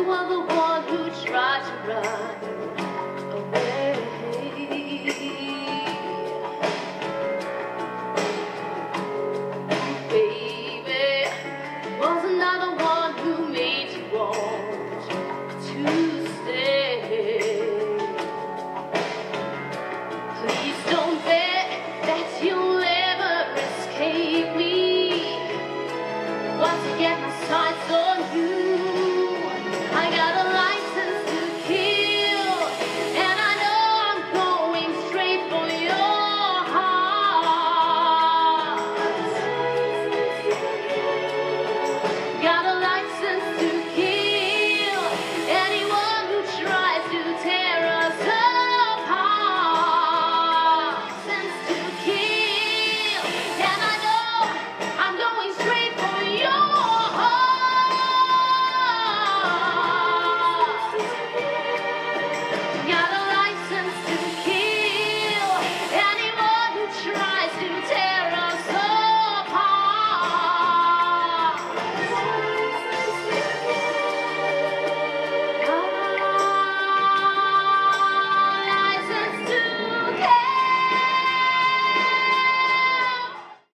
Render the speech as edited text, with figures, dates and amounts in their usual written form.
you are the one who tried to run away. Baby, was another one who made you want to stay. Please don't bet that you'll ever escape me. Once I get my sights on you,